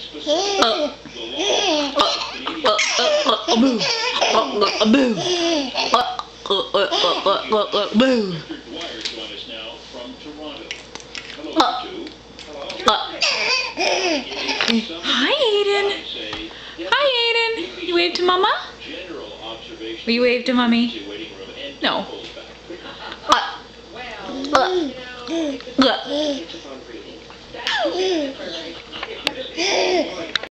Boo. Hi, Aiden. Hi, Aiden. You wave to Mama? Will you wave to Mommy? No.